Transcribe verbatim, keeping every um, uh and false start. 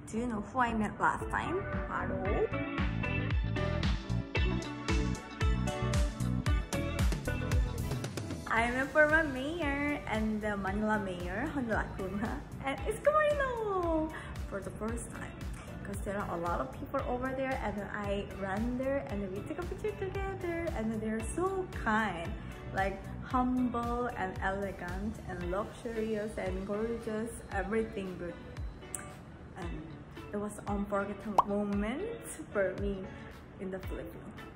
Do you know who I met last time? 바로 I met former mayor and the Manila mayor on Lacuna, and it's Marino for the first time because there are a lot of people over there, and then I ran there and we took a picture together, and they're so kind, like humble and elegant and luxurious and gorgeous, everything good. And it was an unforgettable moment for me in the Philippines.